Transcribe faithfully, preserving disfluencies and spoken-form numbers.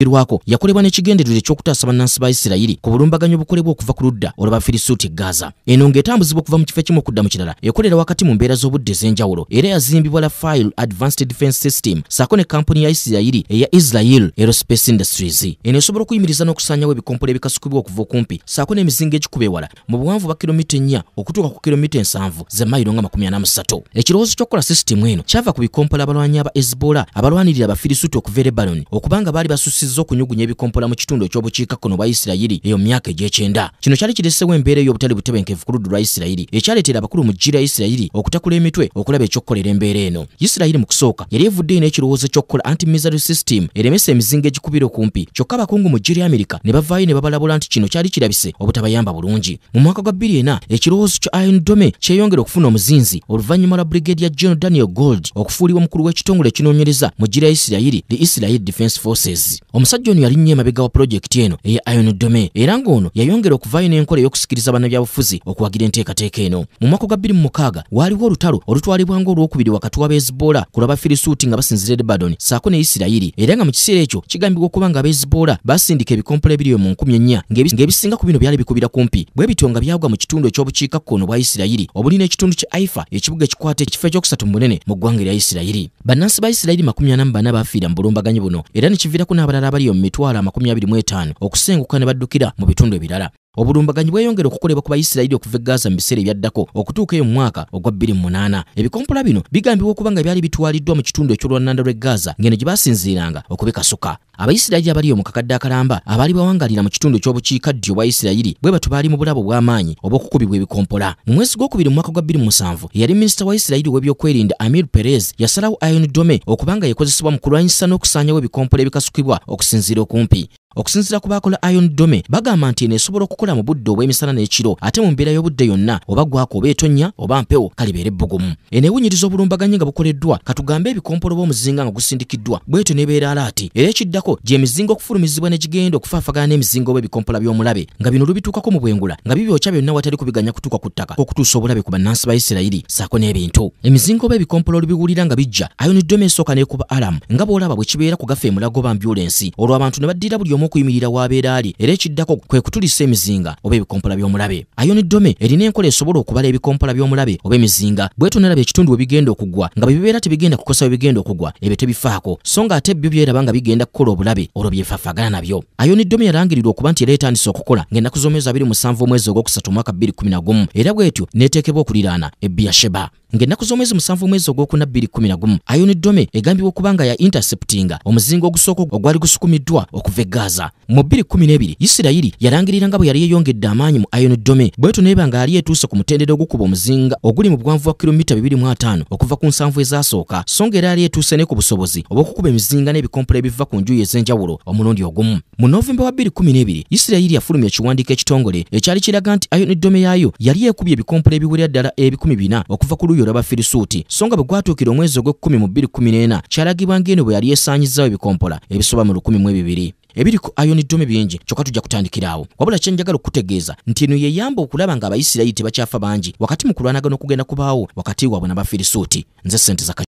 Irwako yakolebwa n'ekigendererwa eky'okutaasa bannansi ba Isirayiri ku bulumbaganyo obukolebwa okuva ku ludda olw'Abafirisuuti Gaza. Eno ng'etambuzibwa okuva mu kifo ekimu okudda mu kirala ekolera wakati mu mbeera z'obudde ez'enjawulo era yazimbibwa Rafael Advanced Defense System ssaako ne kampuni ya Isirayiri eya Israel Aerospace Industries. Eno esobola okuyimiriza n'okusaanyawo ebikompolo ebikasukibwa okuva okumpi ssaako n'emizinga egikuba ewala mu buwanvu bwa kilomita ennya okutuuka ku kilomita ensanvu ze mayiro nga makumi ana mu ssatu. Ekirowoozo ky'okukola sisitemu eno kyava ku bikompola abalwanyi aba Hezbollah abalwanirira Abafirisuuti okuva e Lebanon okubanga baali basussizza okunyugunya ebikompolo mu kitundu eky'obukiikakkono bwa Isirayiri eyo mu myaka egy'ekyenda. Kino kyali kireesewo embeera ey'obutali butebenkevu ku ludda lwa Isirayiri ekyaleetera abakulu mu ggye lya Isirayiri okutakula emitwe okulaba eky'okkolera embeera eno. Isirayiri mu kusooka yali evuddeyo n'ekirowoozo ky'okukola anti-missile system eremesa emizinga egikubira okumpi, kyokka abakungu mu ggye lya Amerika ne bavaayo ne babalabula nti kino kyali kirabise obutabayamba bulungi. Mu mwaka gwa bbiri ena ekirowoozo kya Iron Dome kyeyongera okufuna omuzinzi oluvannyuma lwa Brigadier General Daniel Gold okufuulibwa omukulu w'ekitongole ekinoonyereza mu ggye lya Isirayiri, the Israel Defense Forces. Omusajja ono yalinnye emabega wa pulojekiti eno eya Iron Dome era ng'ono yayongera okuvaayo n'enkola ey'okusikiriza bannabyabufuzi okuwagira enteekateeka eno. Mu mwaka gwa bbiri mu mukaaga waaliwo olutalo olutwalibwa ng'olwokubiri wakati wa Hezbollah ku lw'Abafirisuuti nga basinzira Lebanon ssaako ne Isirayiri era nga mu kiseera ekyo kigambibwa okuba nga Hezbollah basindika ebikompolo ebiri mu nkumi ennya ng'ebisinga ku bino byali bikubira kumpi, bwe bityo nga byagwa mu kitundu eky'obukiikakkono bwa Isirayiri obuli n'ekitundu kya Haifa, ekibuga ekikwata ekifo ekyokusatu mu bunene mu ggwanga lya Isirayiri. Bannansi ba Isirayiri makumi ana mu bana baafiira mu bulumbaganyi buno era ne kiviirako n'abalala abali mu mitwalo amakumi abiri mu etaano okusenguka ne baddukira mu bitundu ebirala. Obulumbaganyi bweyongera okukolebwa ku Bayisirayiri okuva e Gaza mu biseera ebyaddako okutuuka eyo mu mwaka ogwa bbiri mu munaana. Ebikompola bino bigambibwa okuba nga byali bitwaliddwa mu kitundu eky'olwannanda lw'e Gaza ng'eno gye baasinziiranga okubikasuka. Abayisirayiri abaliyo mu kakadde akalamba abaali bawangalira mu kitundu eky'obukiikaddyo bwa Isirayiri bwe batu baali mu bulabo bw'amaanyi obw'okukubibwa ebikompola. Mu mwezi gw'okubiri mu mwaka gwa bbiri mu musanvu yali minisita wa Isirayiri w'ebyokwerinda Amir Perez yasalawo Iron Dome okubanga yekozesebwa mu kulwanyisa n'okusaanyawo ebikompola ebikasukibwa okusinziira okumpi. Okusinziira ku baakola Iron Dome bagamba nti eno esobola okukola mu budde obw'emisana n'ekiro ate mu mbeera y'obudde yonna oba gwako oba etonnya oba mpewo kalibeera ebbugumu. Eno ewunyiriza obulumbaganyi nga bukoleddwa katugambe ebikompolo b'omuzinga nga gusindikiddwa bwetyo n'ebeera alaati era ekiddako gye emizinga okufulumizibwa ne gigenda okufaafagana n'emizinga oba ebikompola by'omulabe nga bino lubituukako mu bwengula nga bibyokya byonna watali kubiganya kutuuka ku ttaka okutuusa obulabe ku bannansi ba Isirayiri ssaako n'ebintu. Emizinga oba ebikompolo olubiwulira nga bijja Iron Dome esooka n'ekuba alamu nga bw'olaba bwe kibeera ku gafa emulago ba ambulensi olwo abantu ne baddira buli omu okuyimirira w'abeera ali era ekiddako kwe kutulisa emizinga oba ebikompola by'omulabe. Iron Dome erina enkola esobola okubala ebikompola by'omulabe oba emizinga bwetyo n'eraba ekitundu we bigenda okugwa nga bwe bibeera tebigenda kukosa we bigenda okugwa ebyo tebifaako so nga ate byo byeraba nga bigenda kukola obulabe olwo byefaafagana nabyo. Iron Dome yalangirirwa okuba nti era etandise okukola ng'ennaku z'omwezi abiri mu musanvu omwezi ogwokusatu mwaka bbiri kkumi na gumu era bwetyo n'eteekebwa okuliraana e Beersheba. Ng'ennaku z'omwezi musanvu omwezi ogwokuna bbiri kkumi na gumu Iron Dome egambibwa okuba nga ya interceptinga omuzinga ogusooka ogwali gusukumiddwa okuva e Gaza. Mu bbiri kkumi n'ebiri Isirayiri yalangirira nga bwe yali yeeyongedde amaanyi mu Iron Dome bwetyo n'eba nga yali etuuse ku mutendera ogukuba omuzinga oguli mu buwanvu bwa kilomita bibiri mu ataano okuva ku nsanvu ezaasooka so nga era yali etuuse ne ku busobozi obw'okukuba emizinga n'ebikompola ebiva ku njuyi ez'enjawulo omulundi ogumu. Mu Novemba wa bbiri kkumi n'ebiri Isirayiri yafulumya ekiwandiiko ekitongole ekyali kiraga nti Iron Dome yaayo yali ekubye ebikompola ebiwerera ddala ebikumi bina okuva ku luuyi olw'Abafirisuuti so nga bwe gwatuukira omwezi ogw'ekkumi mu bbiri kkumi n'ena kyalagibwa ng'eno bwe yali esaanyizzawo ebikompolo ebisoba mu lukumi mu ebibiri. Ebiri ku Iron Dome bingi kyokka tujja kutandikira awo wabula kye njagala okutegeeza nti eno yeyamba okulaba nga Abayisirayiri tebakyafa bangi wakati mu kulwanagana okugenda kubaawo wakati waabwe n'Abafirisuuti. Nze Ssente za